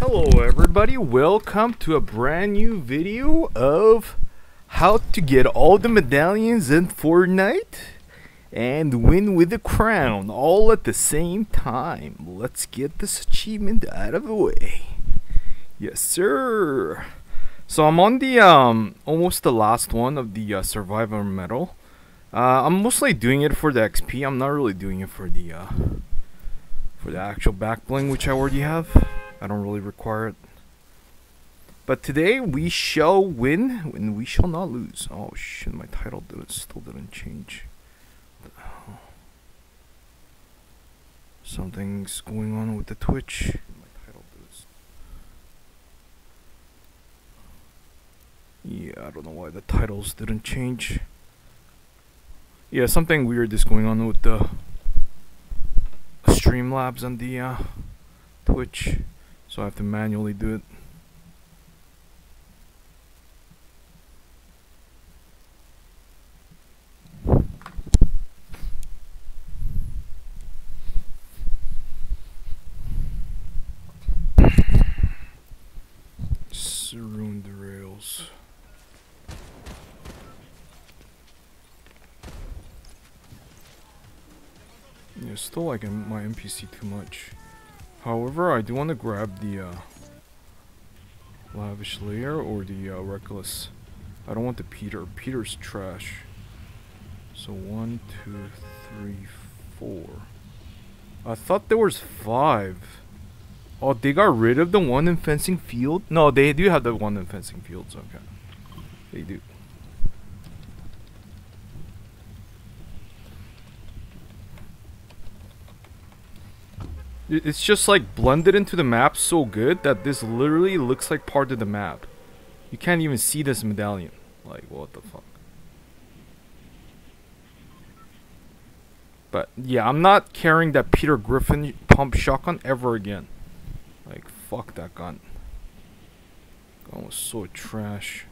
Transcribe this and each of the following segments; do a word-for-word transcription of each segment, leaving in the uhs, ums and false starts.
Hello everybody, welcome to a brand new video of how to get all the medallions in Fortnite and win with the crown all at the same time. Let's get this achievement out of the way. Yes sir. So I'm on the um almost the last one of the uh, survivor medal. Uh, I'm mostly doing it for the X P. I'm not really doing it for the uh, for the actual back bling, which I already have. I don't really require it. But today we shall win and we shall not lose. Oh shit, my title didn't, still didn't change. What the hell? Something's going on with the Twitch. My title did. Yeah, I don't know why the titles didn't change. Yeah, something weird is going on with the Streamlabs on the uh, Twitch. So I have to manually do it. Just ruined the rails. Yeah, still like my N P C too much. However, I do want to grab the uh, Lavish Layer or the uh, Reckless. I don't want the Peter. Peter's trash. So one, two, three, four. I thought there was five. Oh, they got rid of the one in Fencing Field? No, they do have the one in Fencing Fields. Okay, they do. It's just like blended into the map so good that this literally looks like part of the map. You can't even see this medallion. Like, what the fuck? But yeah, I'm not carrying that Peter Griffin pump shotgun ever again. Like, fuck that gun. Gun was so trash.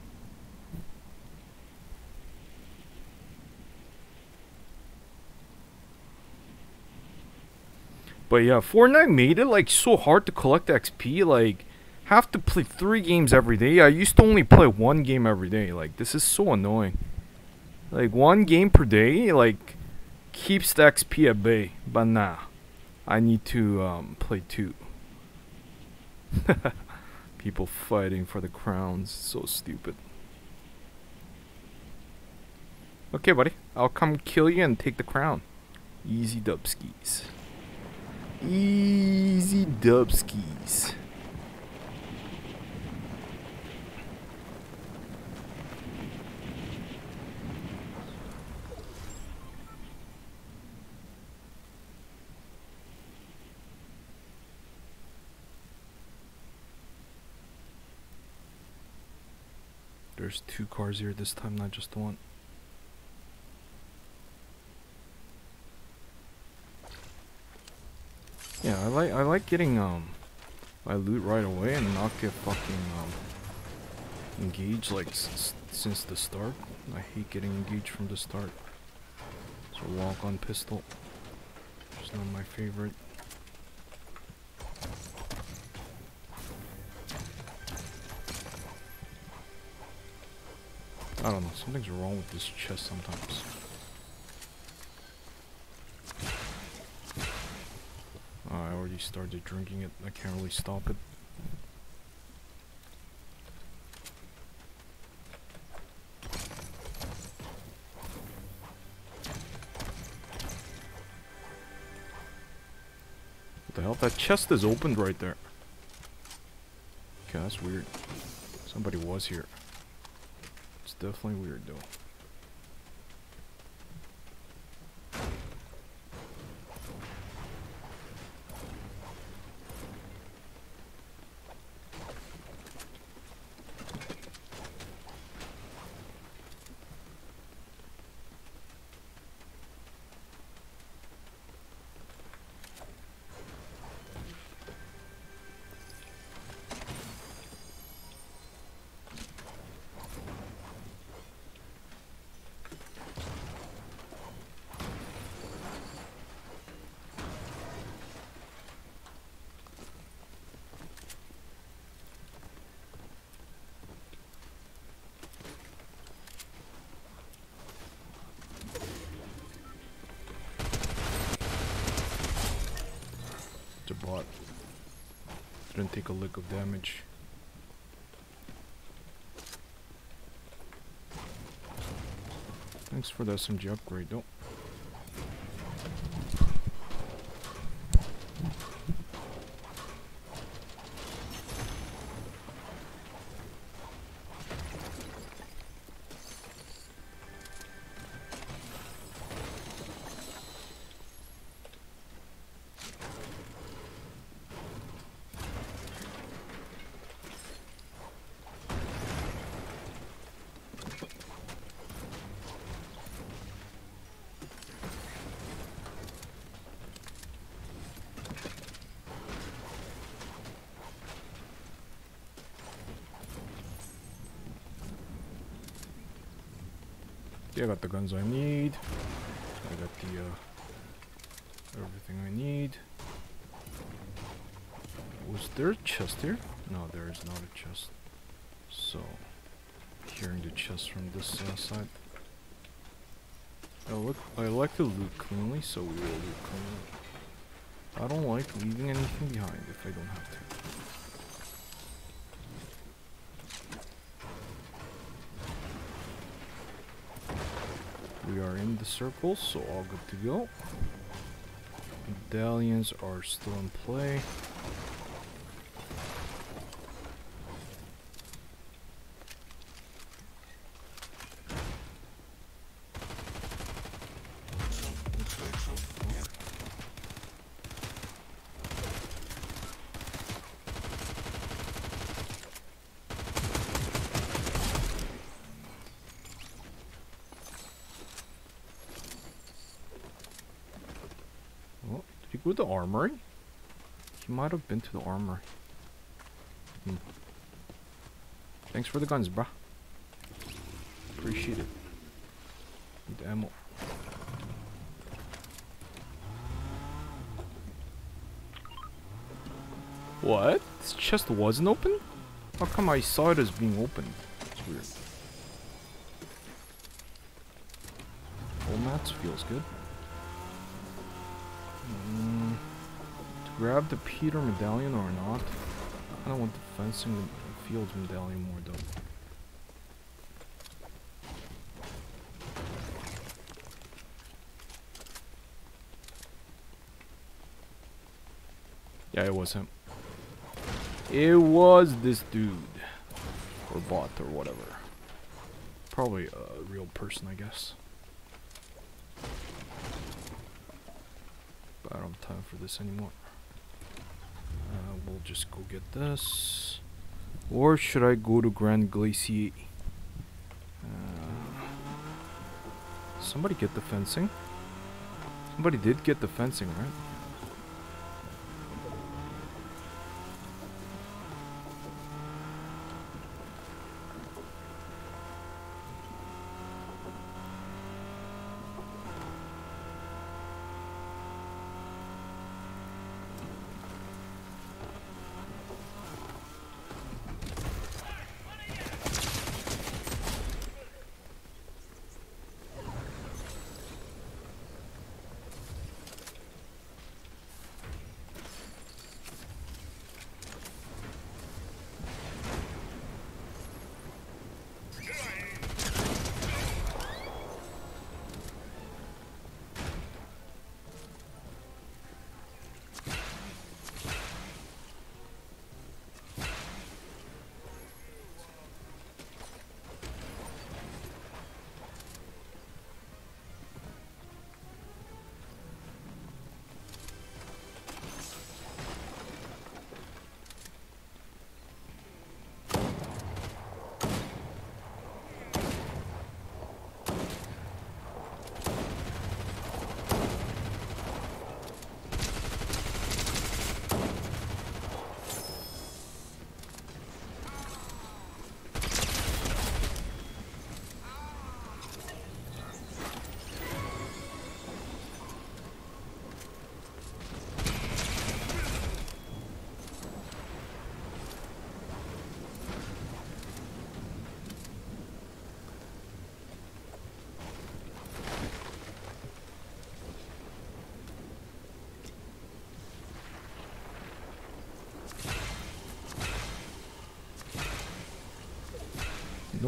But yeah, Fortnite made it like so hard to collect X P. Like, have to play three games every day. I used to only play one game every day. Like, this is so annoying. Like, one game per day, like, keeps the X P at bay. But nah, I need to um, play two. People fighting for the crowns. So stupid. Okay, buddy. I'll come kill you and take the crown. Easy dubskis. Easy dubskis. There's two cars here this time, not just one. Yeah, I like I like getting um my loot right away and not get fucking um engaged like s since the start. I hate getting engaged from the start. So walk on pistol. It's not my favorite. I don't know, something's wrong with this chest sometimes. Uh, I already started drinking it. I can't really stop it. What the hell? That chest is opened right there. Okay, that's weird. Somebody was here. It's definitely weird though. bot. Didn't take a lick of damage. Thanks for the S M G upgrade though. Yeah, I got the guns I need. I got the uh, everything I need. Was there a chest here? No, there is not a chest. So, hearing the chest from this uh, side. I look. I like to loot cleanly, so we will loot cleanly. I don't like leaving anything behind if I don't have to. We are in the circle, so all good to go. Medallions are still in play. Did he go to the armory? He might have been to the armory. Hmm. Thanks for the guns, bruh. Appreciate it. Need ammo. What? This chest wasn't open? How come I saw it as being opened? It's weird. Full mats feels good. Mm, to grab the Peter medallion or not? I don't want the fencing the fields medallion more though. Yeah, it was him. It was this dude. Or bot or whatever. Probably a real person, I guess. But I don't have time for this anymore. Uh, we'll just go get this. Or should I go to Grand Glacier? Uh, somebody get the fencing? Somebody did get the fencing, right?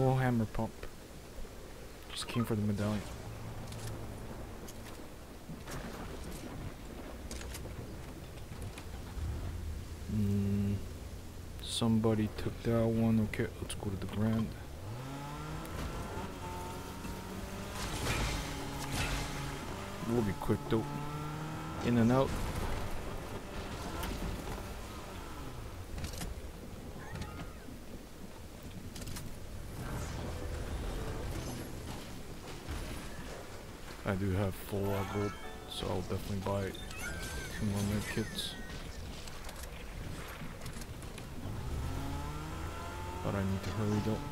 No hammer pump. Just came for the medallion. Mm, somebody took that one. Okay, let's go to the Grand. We'll be quick though. In and out. I do have full uh, gold, so I'll definitely buy two more med kits. But I need to hurry though.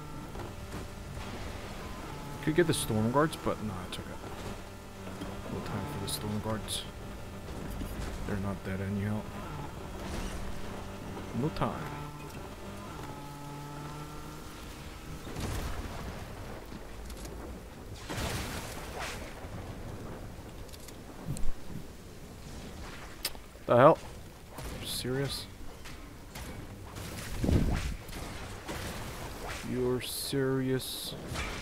Could get the storm guards, but nah, it's okay. No time for the storm guards. They're not dead anyhow. No time. The hell? Serious? You're serious?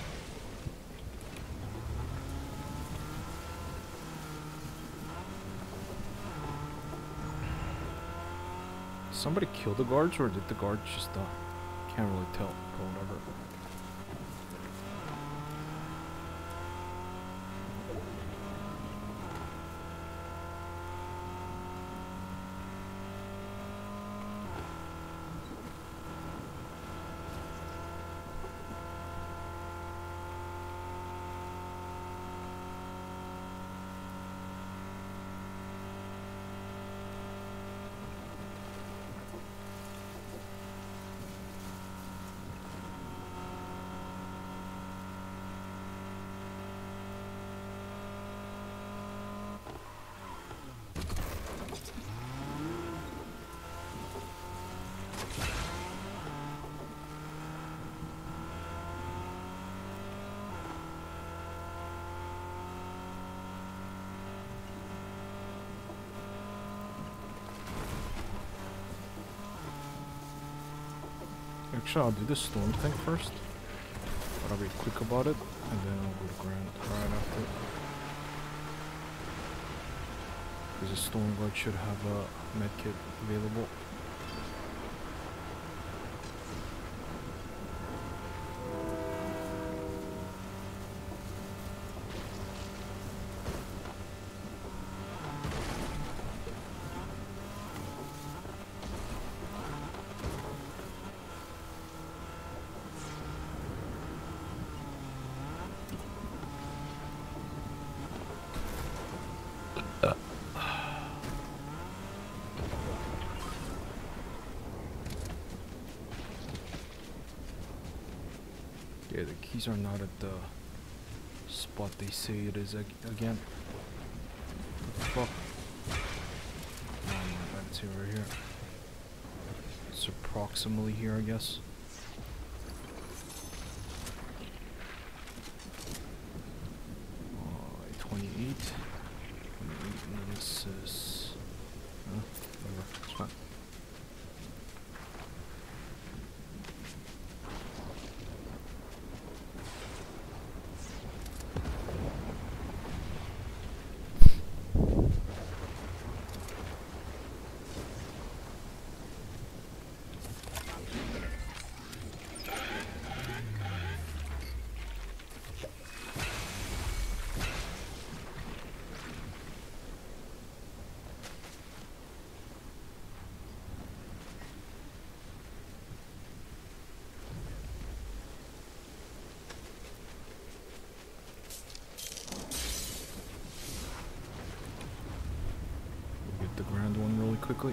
Somebody kill the guards, or did the guards just die? Can't really tell, but whatever. Actually, I'll do the storm thing first, but I'll be quick about it, and then I'll go to Grand right after. Because the storm guard should have a medkit available. Yeah, the keys are not at the spot they say it is ag again. What the fuck? Oh my god, it's over here. It's approximately here, I guess. Uh, twenty-eight. twenty-eight, and then this is... Huh? Whatever, it's fine. The Grand one really quickly.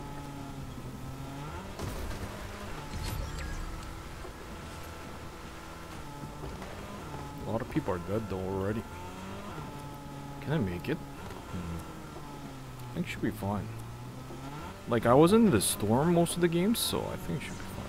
A lot of people are dead though already. Can I make it? Hmm. I think it should be fine. Like, I was in the storm most of the games, so I think it should be fine.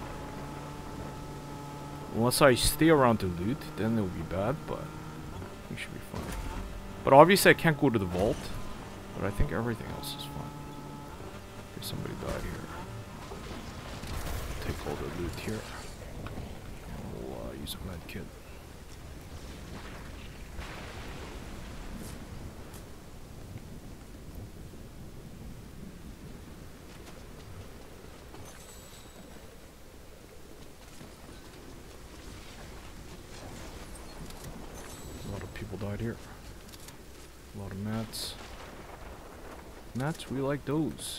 Unless I stay around to loot, then it'll be bad, but I think it should be fine. But obviously I can't go to the vault. But I think everything else is fine. Okay, somebody died here. Take all the loot here. We'll uh, use a med kit. A lot of people died here. A lot of mats. Mats, we like those.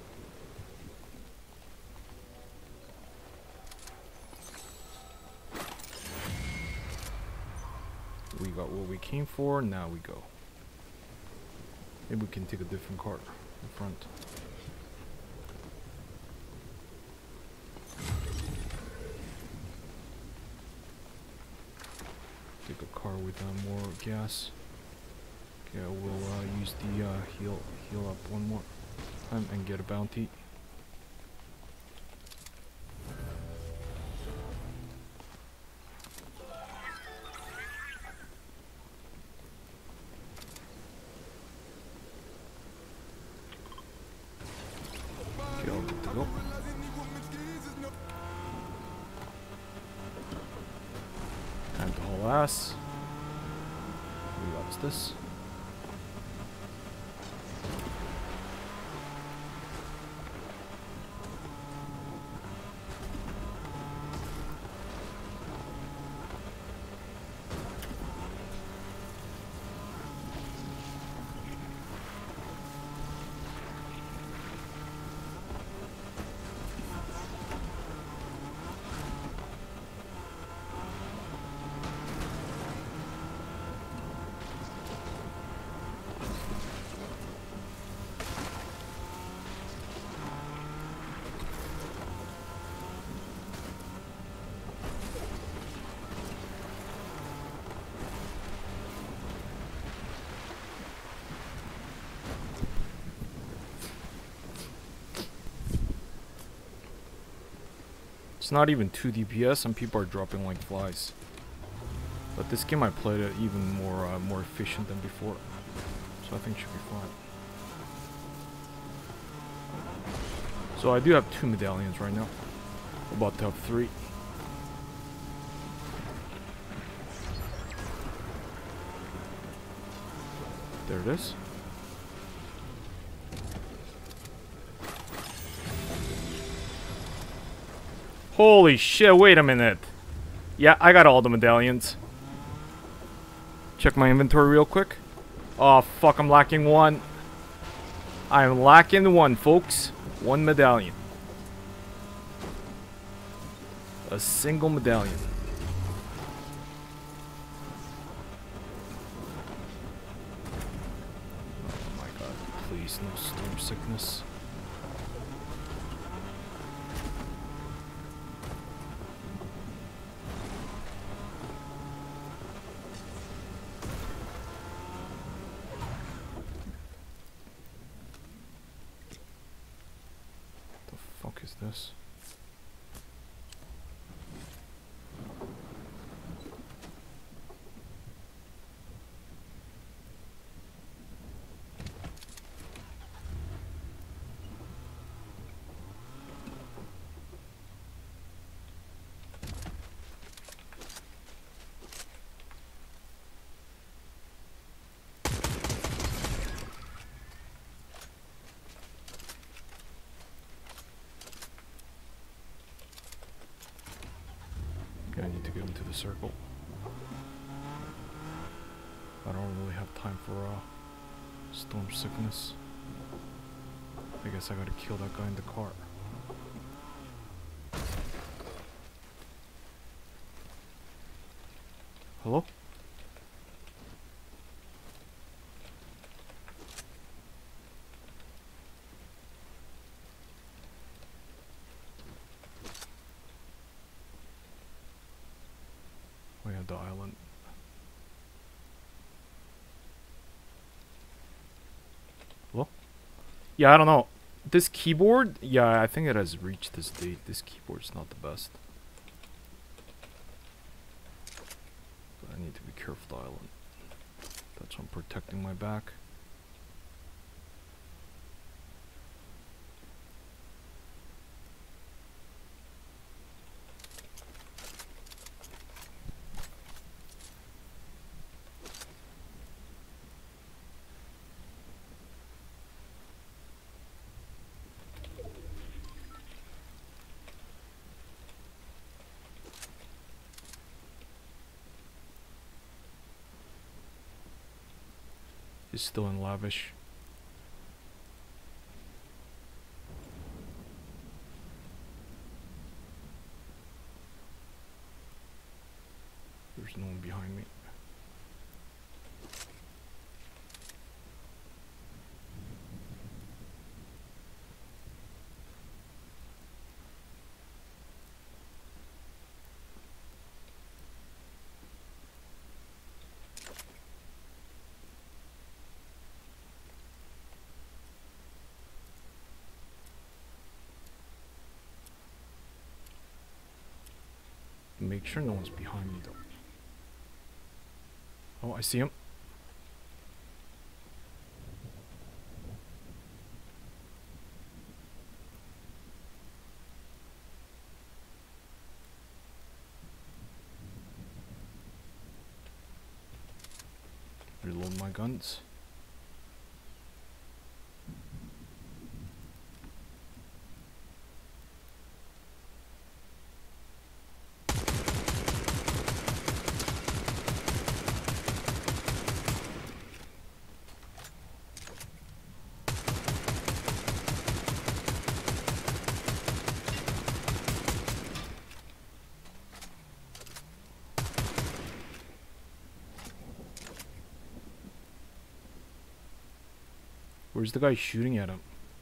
We got what we came for, now we go. Maybe we can take a different car in front. Take a car with uh, more gas. Okay, we'll uh, use the uh, heal, heal up one more time and get a bounty. Okay, all good to go. Time to haul ass. What's this? It's not even two D P S and people are dropping like flies. But this game I played it even more uh, more efficient than before. So I think it should be fine. So I do have two medallions right now. I'm about to have three. There it is. Holy shit, wait a minute. Yeah, I got all the medallions. Check my inventory real quick. Oh, fuck, I'm lacking one. I'm lacking one, folks. One medallion. A single medallion. Oh my god, please, no storm sickness. What the fuck is this? I need to get into the circle. I don't really have time for uh, storm sickness. I guess I gotta kill that guy in the car. Hello? We have the island. Hello? Yeah, I don't know. This keyboard, yeah, I think it has reached this date. This keyboard's not the best. But I need to be careful of the island. That's why I'm protecting my back. is still in Lavish. There's no one behind me. Make sure no one's behind me though. Oh, I see him. Reload my guns. Where's the guy shooting at him?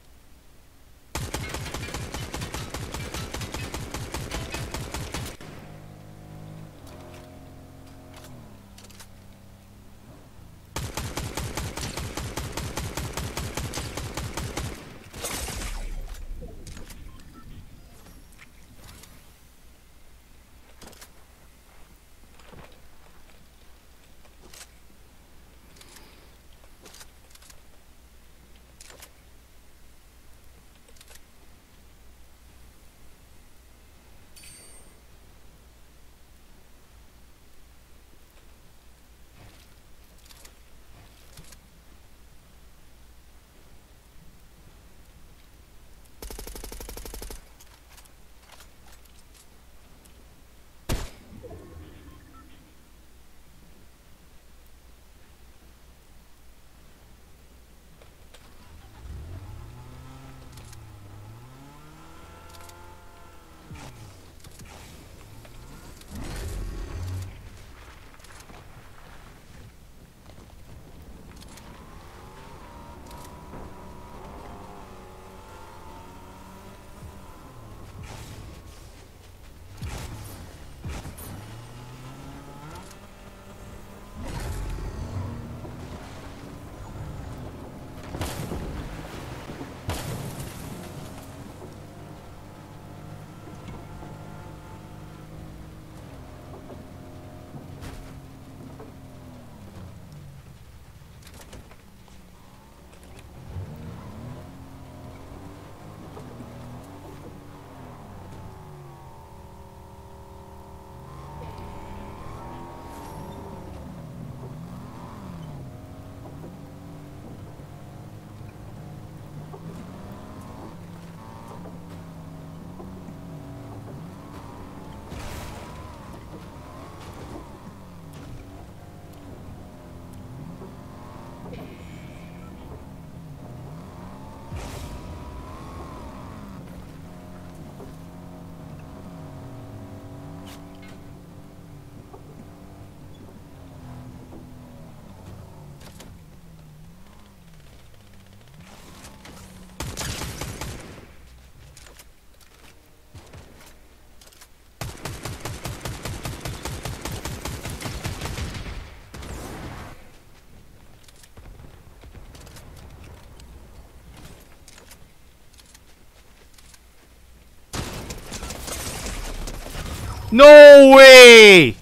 No way!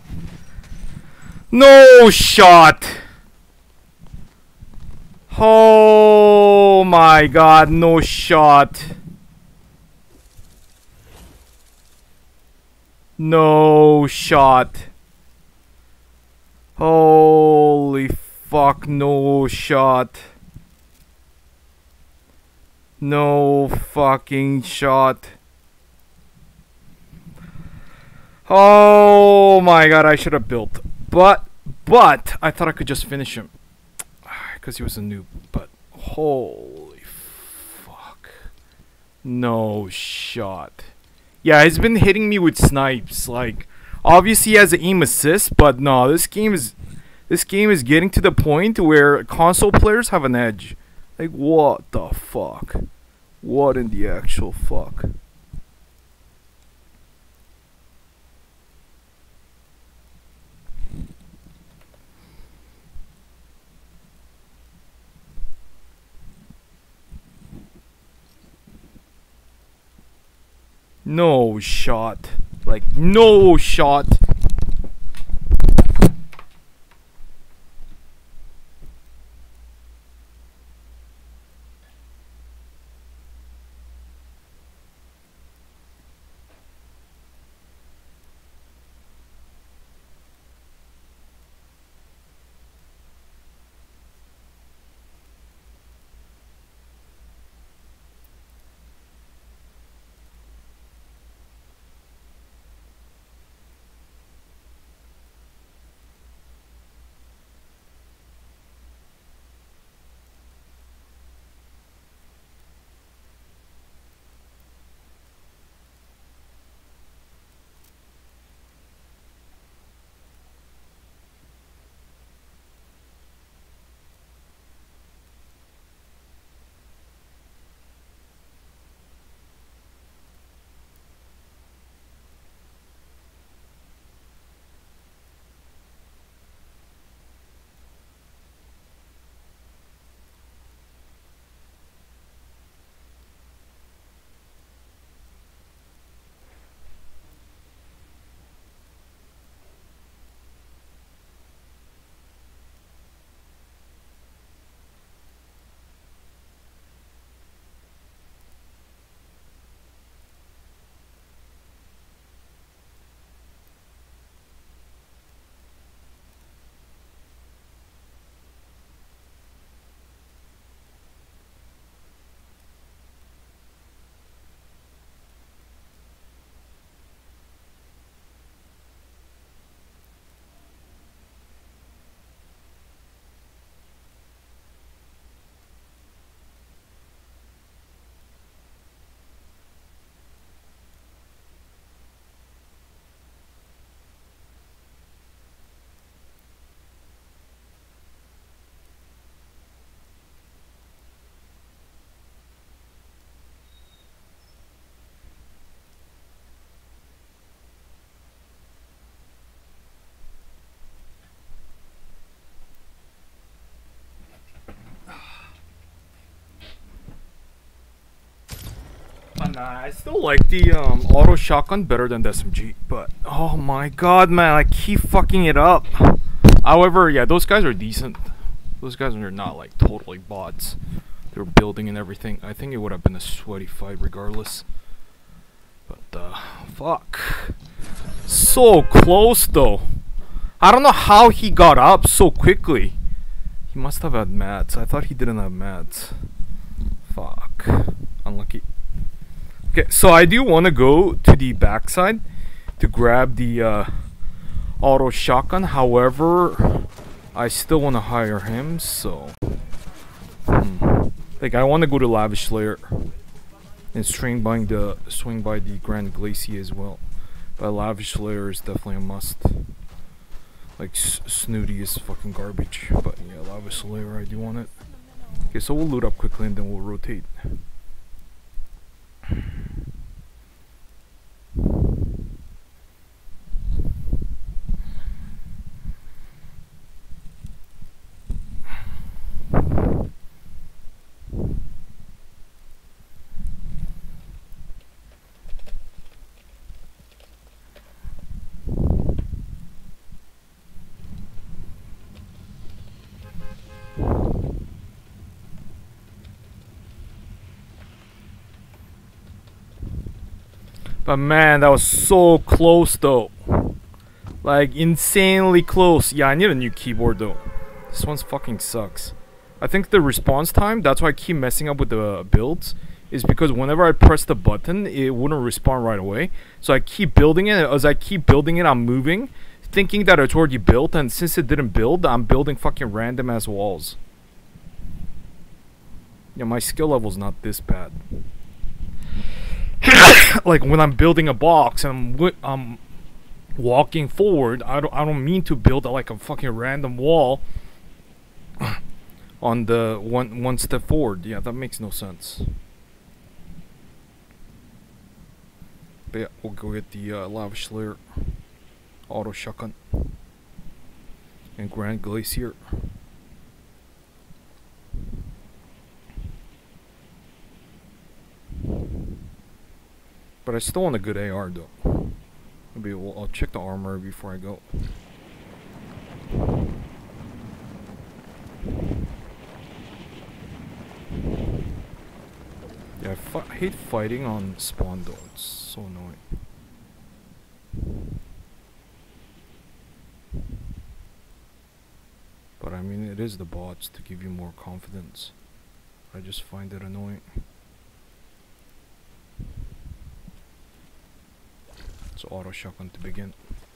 No shot! Oh my god, no shot. No shot. Holy fuck, no shot. No fucking shot. Oh my god, I should have built. But, but, I thought I could just finish him. Because because he was a noob, but holy fuck. No shot. Yeah, he's been hitting me with snipes. Like, obviously he has an aim assist, but no, this game is this game is getting to the point where console players have an edge. Like, what the fuck? What in the actual fuck? No shot. Like, no shot. Nah, I still like the um, auto shotgun better than the S M G, but oh my god, man, I keep fucking it up. However, yeah, those guys are decent. Those guys are not like totally bots. They're building and everything. I think it would have been a sweaty fight regardless. But uh, fuck, so close though. I don't know how he got up so quickly. He must have had mats. I thought he didn't have mats. Fuck, unlucky. Okay, so I do want to go to the backside to grab the uh, auto shotgun. However, I still want to hire him, so hmm. like I want to go to Lavish Lair and swing by the swing by the Grand Glacier as well. But Lavish Lair is definitely a must. Like S Snooty is fucking garbage, but yeah, Lavish Lair, I do want it. Okay, so we'll loot up quickly and then we'll rotate. But man, that was so close though. Like, insanely close. Yeah, I need a new keyboard though. This one's fucking sucks. I think the response time, that's why I keep messing up with the builds, is because whenever I press the button, it wouldn't respond right away. So I keep building it. As I keep building it, I'm moving, thinking that it's already built, and since it didn't build, I'm building fucking random ass walls. Yeah, my skill level's not this bad. Like when I'm building a box and I'm wi- I'm walking forward, I don't I don't mean to build like a fucking random wall on the one one step forward. Yeah, that makes no sense. But yeah, we'll go get the uh, Lava Slayer, Auto Shotgun, and Grand Glacier. But I still want a good A R though. Maybe we'll, I'll check the armor before I go. Yeah, I fi hate fighting on spawn though. It's so annoying. But I mean, it is the bots to give you more confidence. I just find it annoying. It's auto shotgun to begin.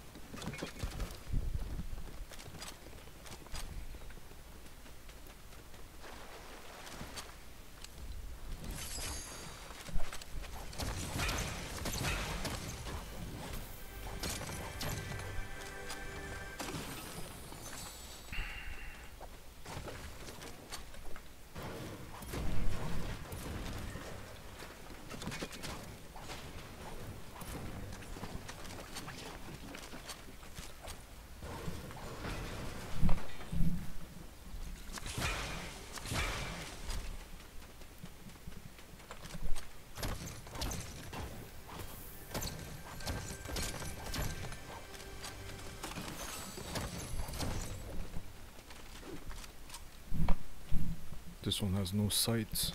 This one has no sights.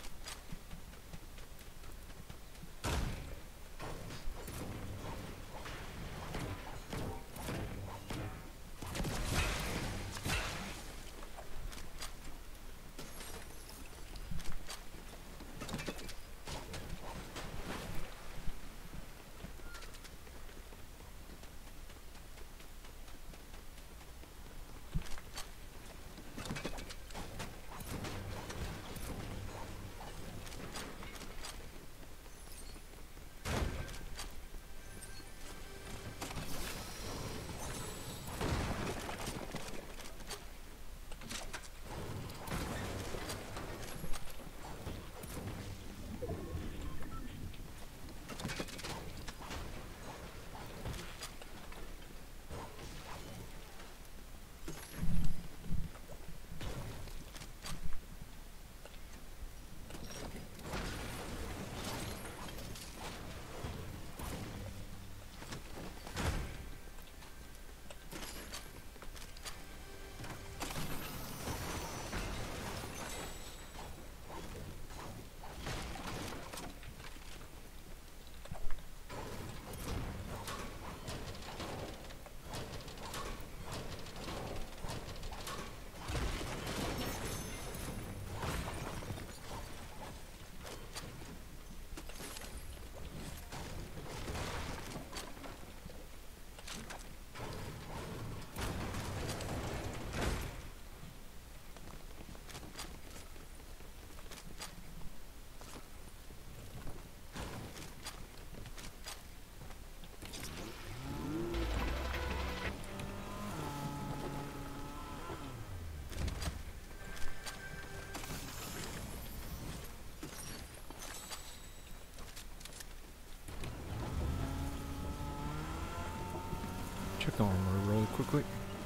Check the armor really quickly.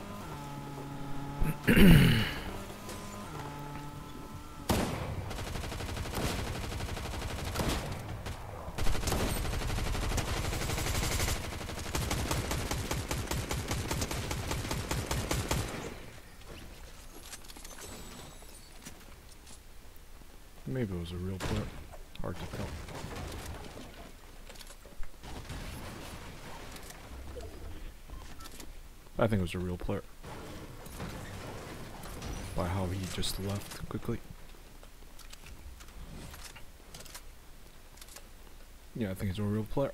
Maybe it was a real player. Hard to tell. I think it was a real player. By how he just left quickly. Yeah, I think it's a real player.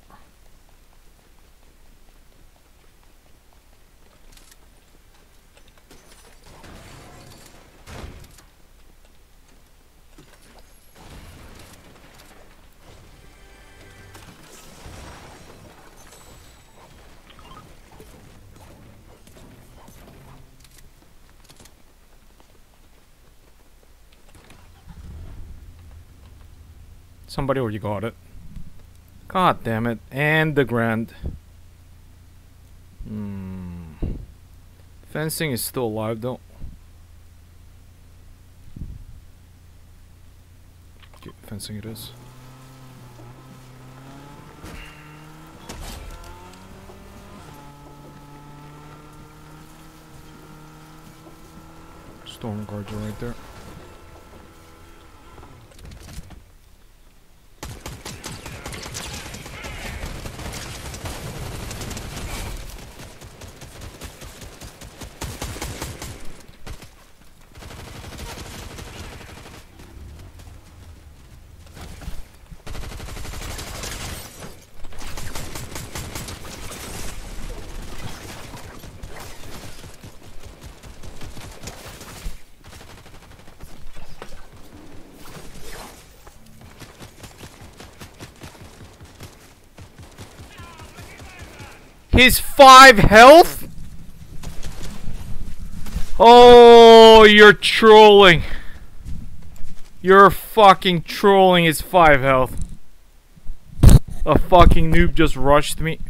Somebody already got it. God damn it. And the grand. Hmm. Fencing is still alive though. Okay, fencing it is. Storm guards are right there. His five health? Oh, you're trolling. You're fucking trolling his five health. A fucking noob just rushed me.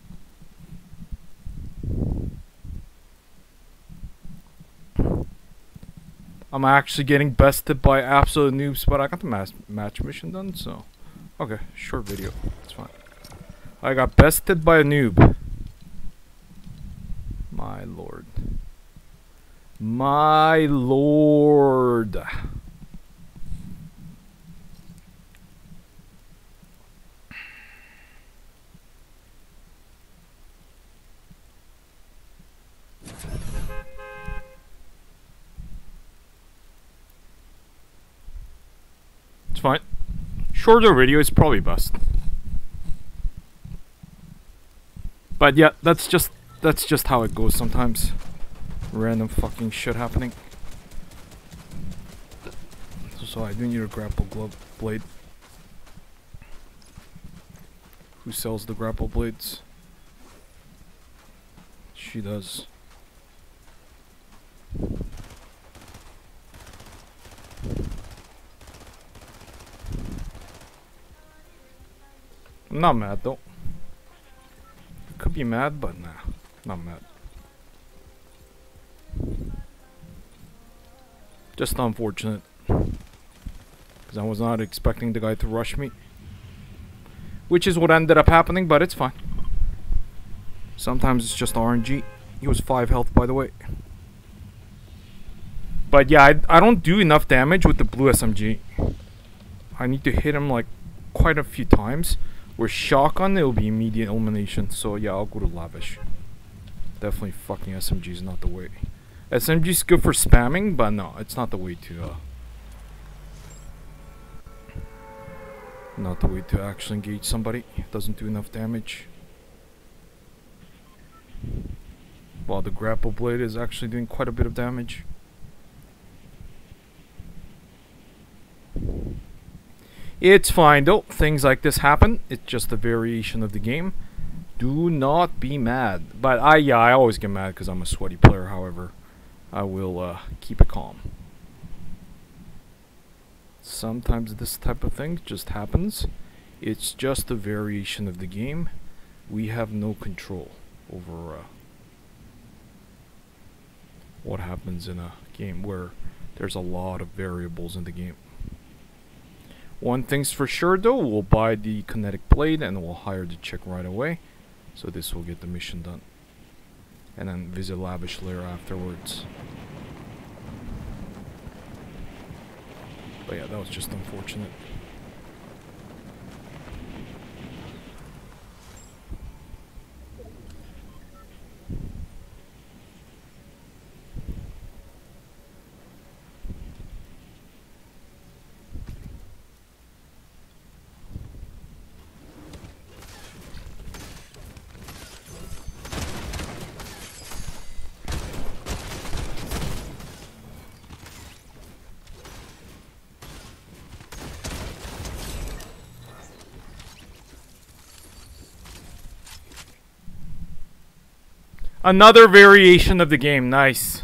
I'm actually getting bested by absolute noobs, but I got the match match mission done, so okay, short video. It's fine. I got bested by a noob. My lord. My lord. It's fine. Shorter video is probably best. But yeah, that's just That's just how it goes sometimes. Random fucking shit happening. So, so I do need a grapple glove blade. Who sells the grapple blades? She does. I'm not mad though. Could be mad, but nah. Not mad. Just unfortunate. Because I was not expecting the guy to rush me. Which is what ended up happening, but it's fine. Sometimes it's just R N G. He was five health, by the way. But yeah, I, I don't do enough damage with the blue S M G. I need to hit him like quite a few times. Where shotgun, it'll be immediate elimination. So yeah, I'll go to Lavish. Definitely fucking S M G is not the way. S M G is good for spamming, but no, it's not the way to uh not the way to actually engage somebody. It doesn't do enough damage. While the grapple blade is actually doing quite a bit of damage. It's fine though, things like this happen. It's just a variation of the game. Do not be mad. But I, yeah, I always get mad because I'm a sweaty player. However, I will uh, keep it calm. Sometimes this type of thing just happens. It's just a variation of the game. We have no control over uh, what happens in a game where there's a lot of variables in the game. One thing's for sure though, we'll buy the kinetic blade and we'll hire the chick right away. So this will get the mission done. And then visit Lavish Lair afterwards. But yeah, that was just unfortunate. Another variation of the game. Nice.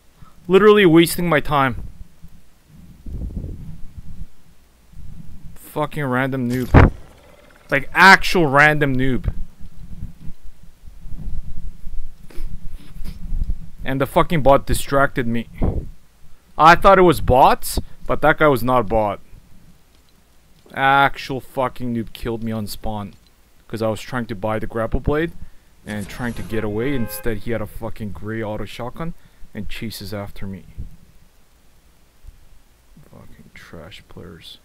Literally wasting my time. fucking random noob. Like, actual random noob. And the fucking bot distracted me. I thought it was bots, but that guy was not a bot. Actual fucking noob killed me on spawn. Because I was trying to buy the grapple blade and trying to get away. Instead, he had a fucking gray auto shotgun and chases after me. Fucking trash players.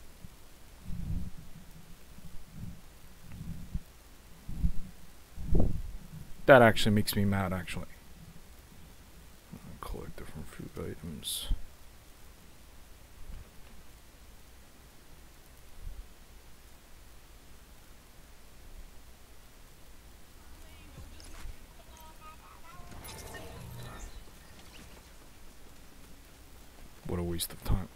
That actually makes me mad, actually. Collect different food items. What a waste of time.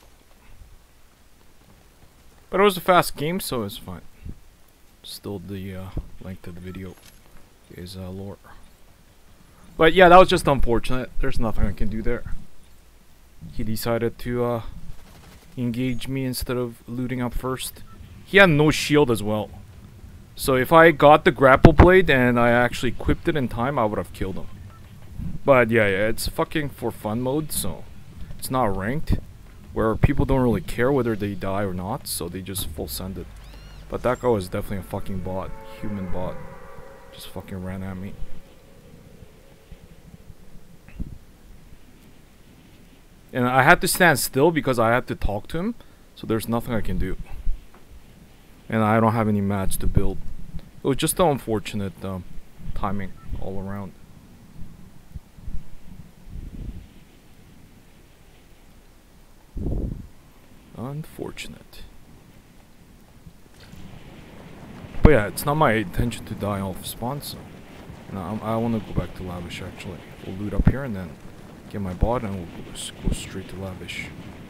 But it was a fast game, so it's fine. Still, the uh, length of the video is uh, lower. But yeah, that was just unfortunate. There's nothing I can do there. He decided to uh, engage me instead of looting up first. He had no shield as well. So if I got the grapple blade and I actually equipped it in time, I would have killed him. But yeah, yeah, it's fucking for fun mode, so it's not ranked, where people don't really care whether they die or not, so they just full send it. But that guy was definitely a fucking bot, human bot. Just fucking ran at me. And I had to stand still because I had to talk to him, so there's nothing I can do. And I don't have any mats to build. It was just the unfortunate um, timing all around. Unfortunate. But yeah, it's not my intention to die off spawn, so no, I, I want to go back to Lavish actually. We'll loot up here and then get my bot and we'll go, go straight to Lavish.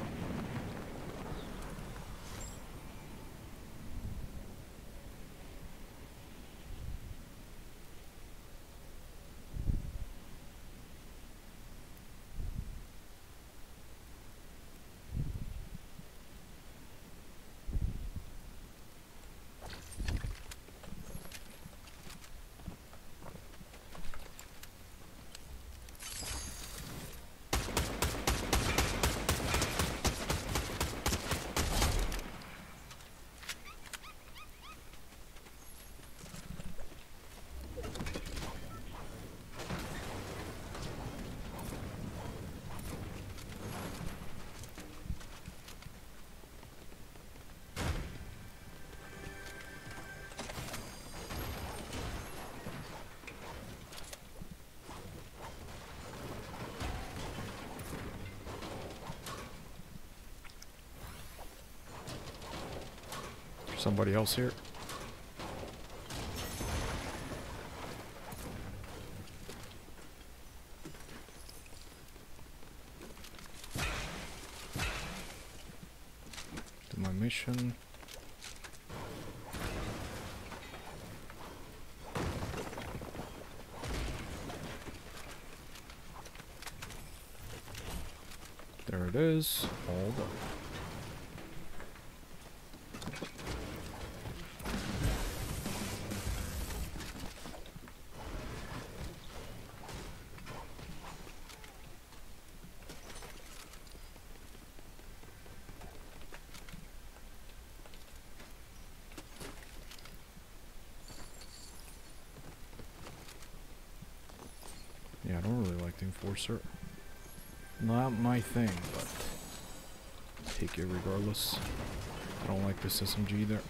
Somebody else here. Do my mission. There it is. All done. Yeah, I don't really like the Enforcer. Not my thing, but take it regardless. I don't like this S M G either.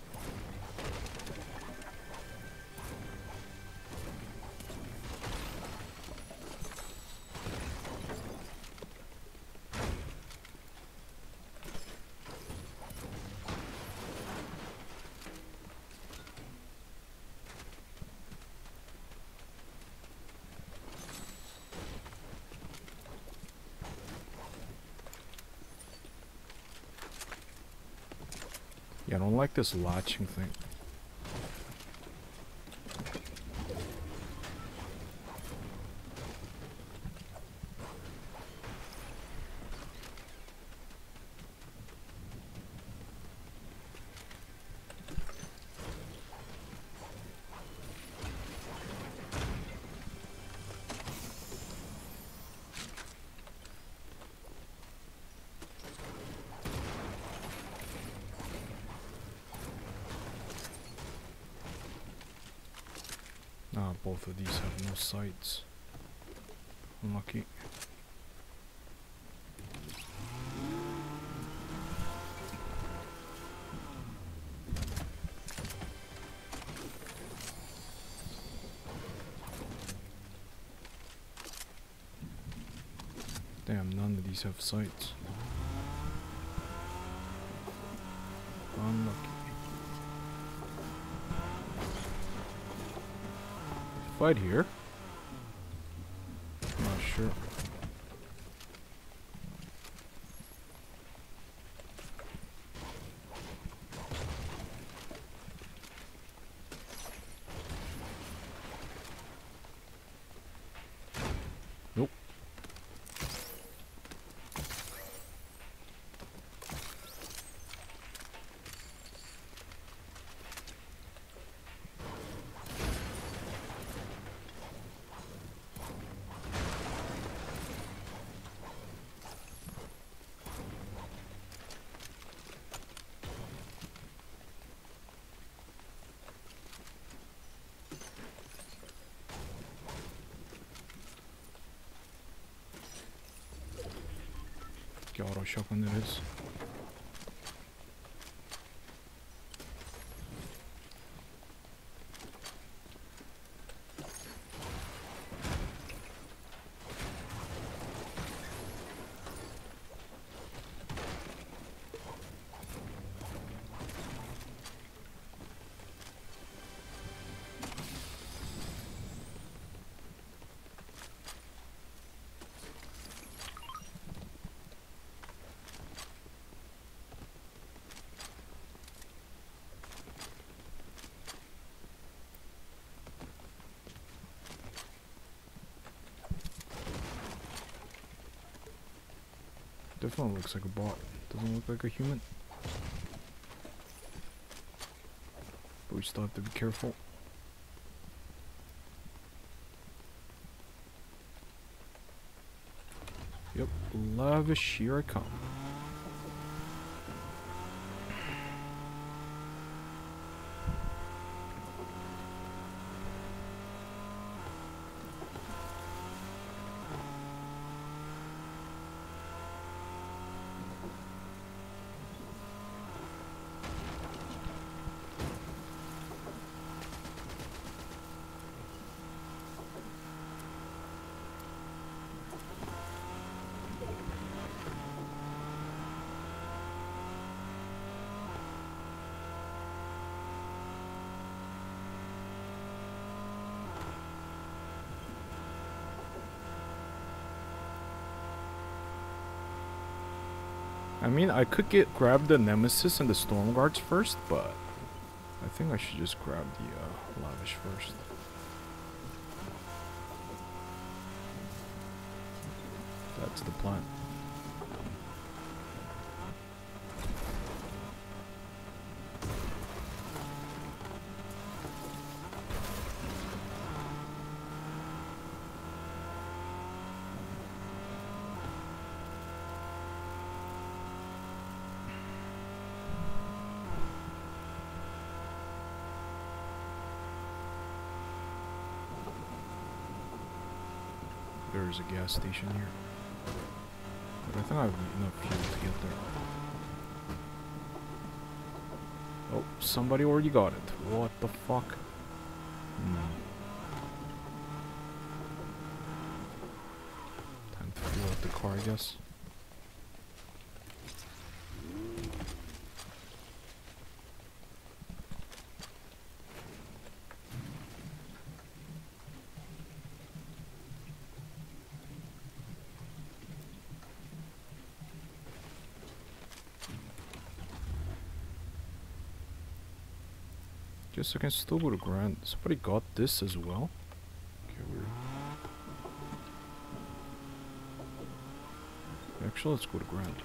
Yeah, I don't like this latching thing. both of these have no sights. Unlucky. Damn, none of these have sights. Unlucky. Fight here? Not sure. Nope. Auto shotgun it is. Definitely looks like a bot. Doesn't look like a human. But we still have to be careful. Yep, lavish, here I come. I mean, I could get grab the Nemesis and the Storm Guards first, but I think I should just grab the uh, Lavish first. That's the plan. There's a gas station here. But I think I have enough fuel to get there. Oh, somebody already got it. What the fuck? Hmm. Time to fuel up the car, I guess. Guess I can still go to Grand. Somebody got this as well? Okay, weird. Actually, let's go to Grand.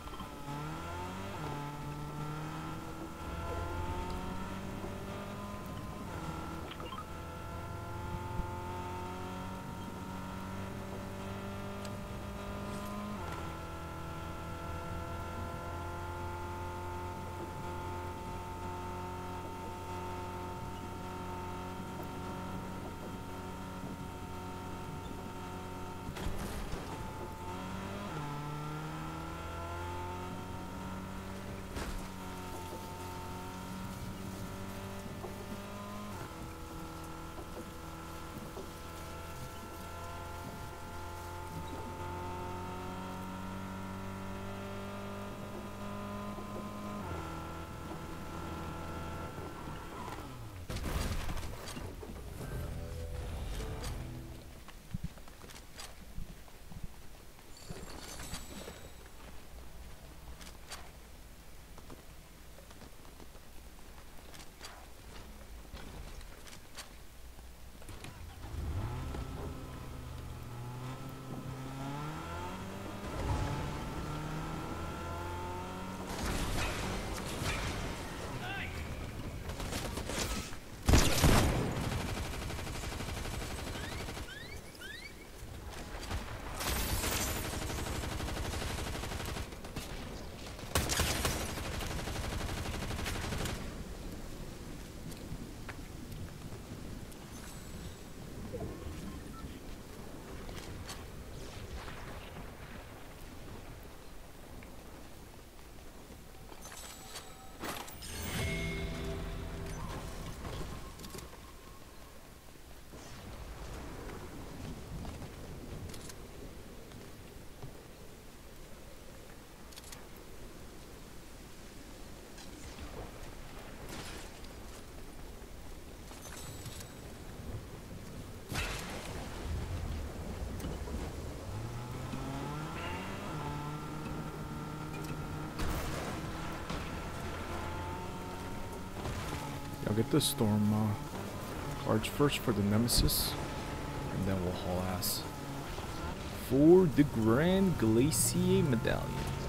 get the storm uh, cards first for the Nemesis, and then we'll haul ass for the Grand Glacier Medallion.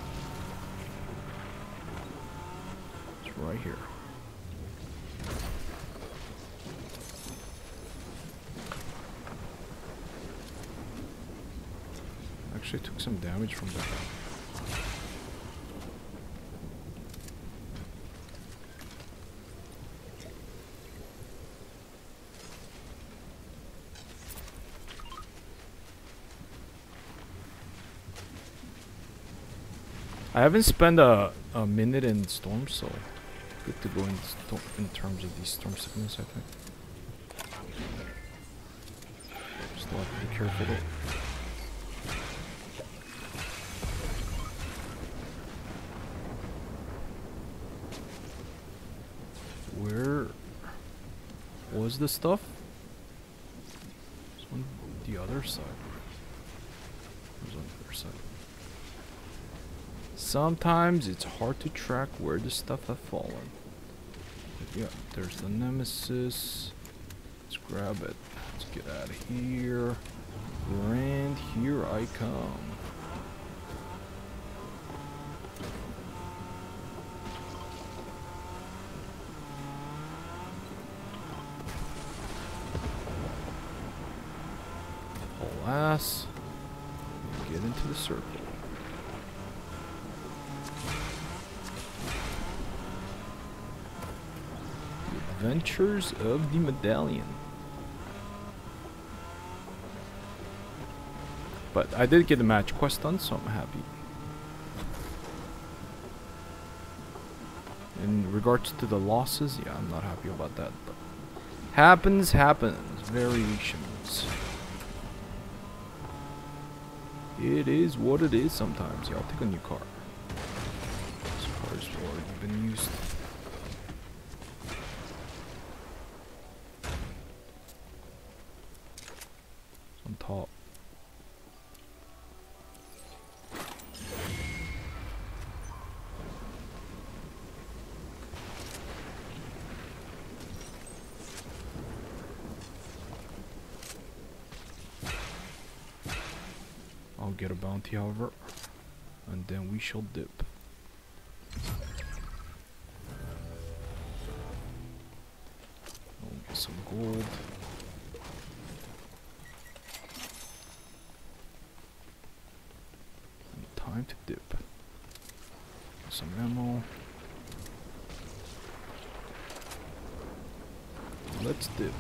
It's right here. Actually, I took some damage from that. I haven't spent a, a minute in storm, so good to go in, sto in terms of these storm sickness, I think. Still have to be careful though. Where was the stuff? It's on the other side. It was on the other side. Sometimes it's hard to track where the stuff have fallen. But yeah, there's the Nemesis. Let's grab it. Let's get out of here. And here I come. Alas, get into the circle. The Adventures of the Medallion. But I did get a match quest done, so I'm happy. In regards to the losses, yeah, I'm not happy about that. But happens, happens. Variations. It is what it is sometimes. Yeah, I'll take a new car. This car's already been used. It's on top. I'll get a bounty, however, and then we shall dip. I'll get some gold. And time to dip. Some ammo. Let's dip.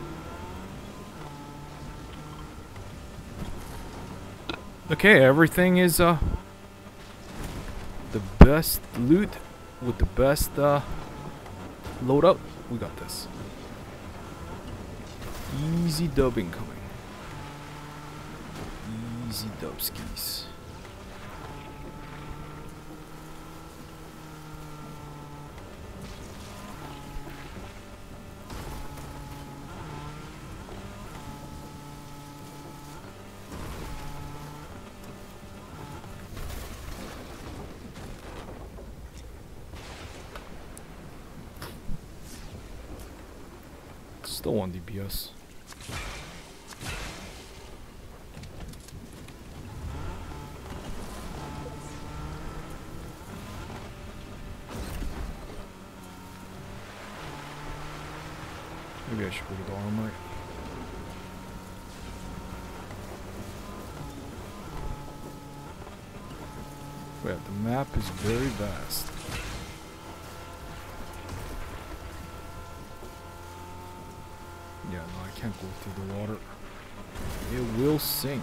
Okay, everything is uh the best loot with the best uh loadout. We got this. Easy dub incoming. Easy dub skis. Still on D B S. Maybe I should go to the armory. Yeah, the map is very vast. Yeah, no, I can't go through the water. It will sink.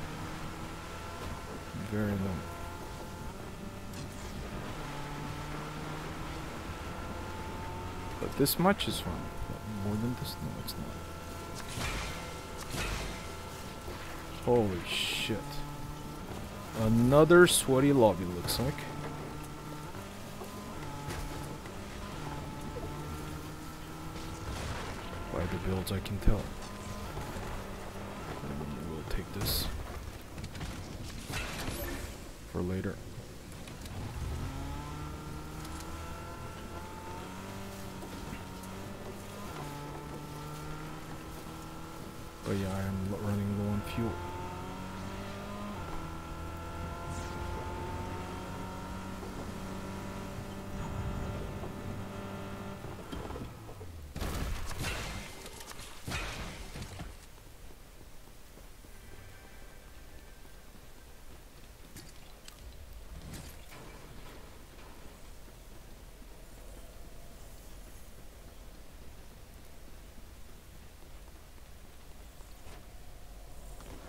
Very low. But this much is fun. But more than this? No, it's not. Holy shit. Another sweaty lobby, looks like. By the builds, I can tell. And we'll take this for later.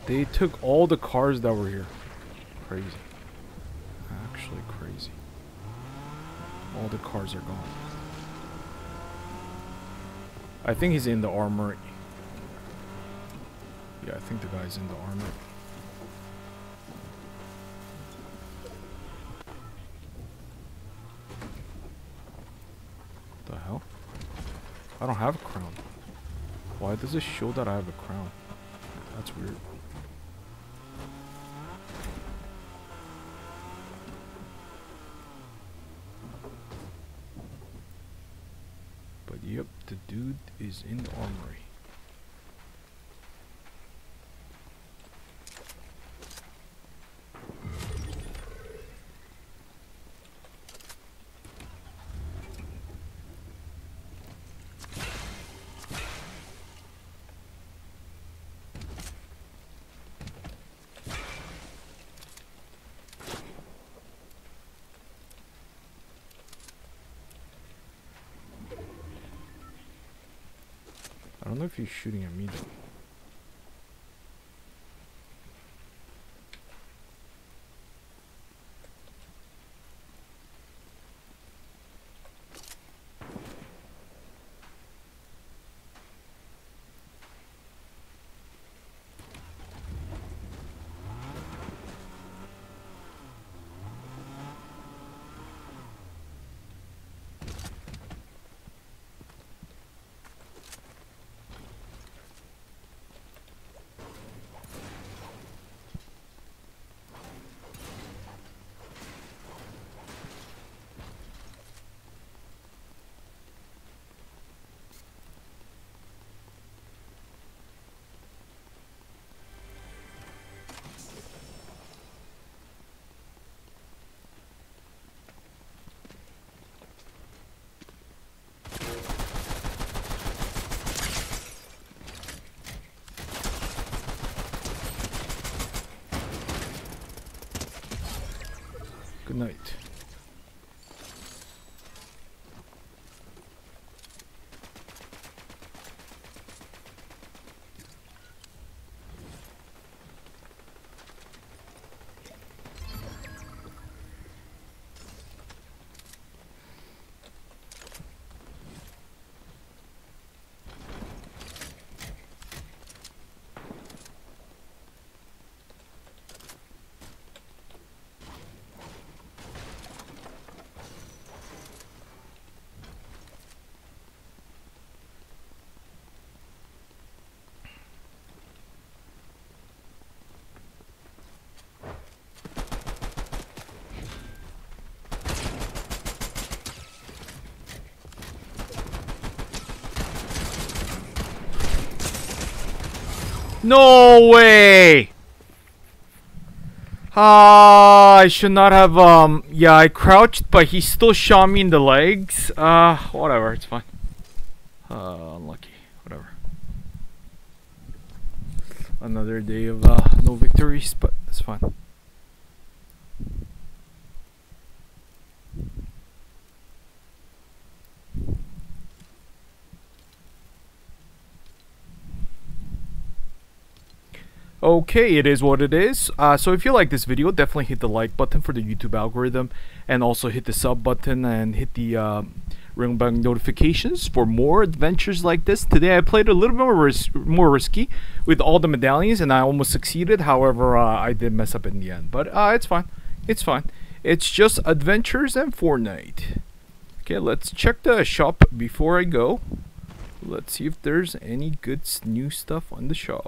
They took all the cars that were here. Crazy. Actually crazy. All the cars are gone. I think he's in the armory. Yeah, I think the guy's in the armory. The hell? I don't have a crown. Why does it show that I have a crown? That's weird. But yep, the dude is in the armory. I don't know if he's shooting at me though. Good night. No way! Ah, uh, I should not have, um, yeah, I crouched, but he still shot me in the legs. Uh, whatever, it's fine. Uh, unlucky, whatever. Another day of, uh, no victories, but it's fine. Okay, it is what it is. Uh, so if you like this video, definitely hit the like button for the YouTube algorithm, and also hit the sub button and hit the uh, ring bell notifications for more adventures like this. Today I played a little bit more, ris more risky with all the medallions, and I almost succeeded. However, uh, I did mess up in the end, but uh, it's fine. It's fine. It's just adventures and Fortnite. Okay, let's check the shop before I go. Let's see if there's any good new stuff on the shop.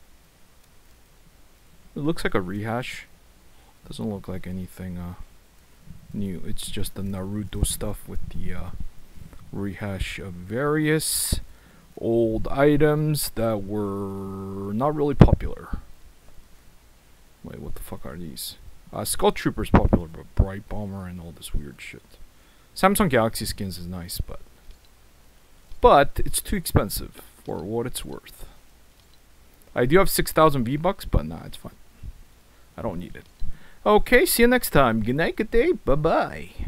It looks like a rehash. Doesn't look like anything uh, new. It's just the Naruto stuff with the uh, rehash of various old items that were not really popular. Wait, what the fuck are these? Uh, Skull Trooper's popular, but Bright Bomber and all this weird shit. Samsung Galaxy skins is nice, but but it's too expensive for what it's worth. I do have six thousand V-Bucks, but nah, it's fine. I don't need it. Okay, see you next time. Good night, good day, bye-bye.